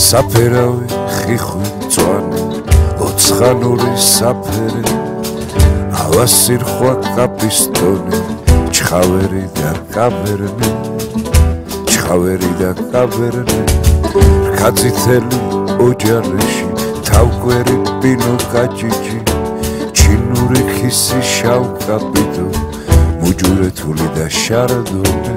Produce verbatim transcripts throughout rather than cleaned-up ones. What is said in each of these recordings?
საფერავი ხიხვი მწვანე ოცხანური საფერე ავასირხვა კაპისტონი ჩხავერი და კაბერნე ჩხავერი და კაბერნე რქაწითელი ოჯარეში თავკვერი პინო კაჭიჭი ჩინური ხისი შავ კაპიტო მუჯურეთული და შარდუნე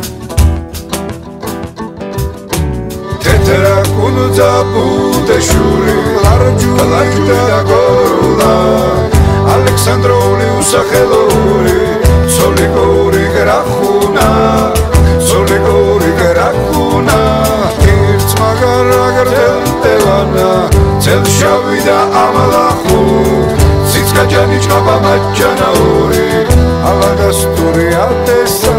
თეთრა კუნძა ბუდეშური ლარჯული და გორულა ალექსანდრული უსახელური სოლიგორი გრახუნა სოლიგორი გრახუნა ერთს მაგარა გრდელტევანა წელშავი და ამლახუ ციცკაჯანი ჭყაბა მაჯანაური ალაგასტური ატესა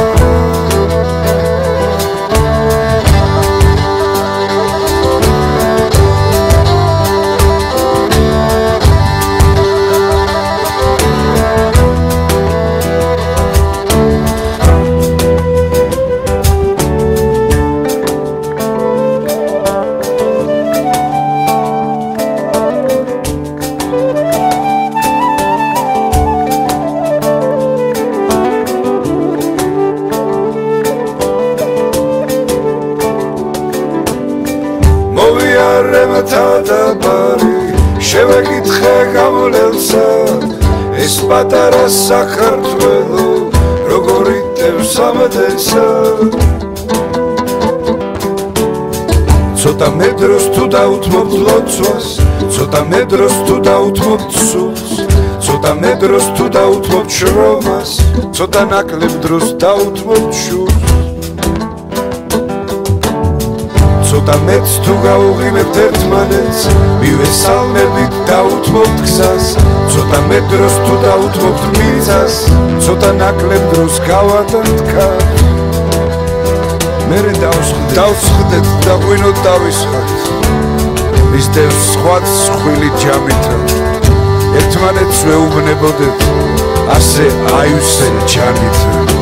შევეკითხე გამოლელსა ეს პატარა საქართველო როგორ იტევს ამადესა ცოტა მეტროს თუ დაუთმობთ ლოცვას ცოტა მეტროს თუ დაუთმობთ სულს ცოტა მეტროს თუ დაუთმობთ შრომას ცოტა ნაკლებ დროს დაუთმობთ შურს ცოტა მეც თუ გავუღიმებთ ერთმანეთს მივესალმებით დაუთმობთ გზას ცოტა მეტროს თუ დაუთმობთ მიწას ცოტა ნაკლებ დროს გავატართ ქარს მერე დავსხდეთ და ღვინოთ დავისხართ მისდევს სხვაც სხვილი ჯამით ერთმანეთს ვეუბნებოდეთ ასე აივსე ჯანით